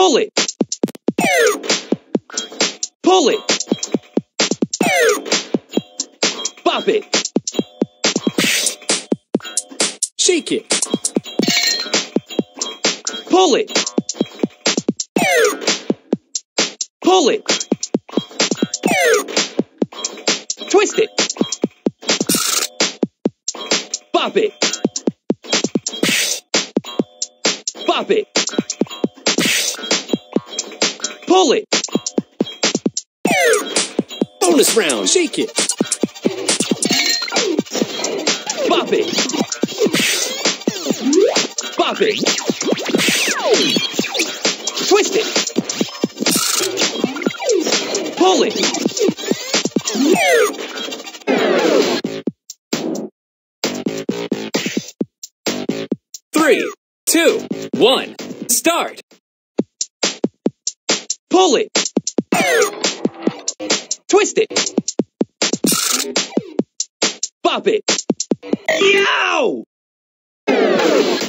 Pull it. Pull it. Bop it. Shake it. Pull it. Pull it. Twist it. Bop it. Bop it. Pull it. Bonus round. Shake it. Bop it. Bop it. Twist it. Pull it. 3, 2, 1, start. Pull it. Twist it. Bop it. Yow!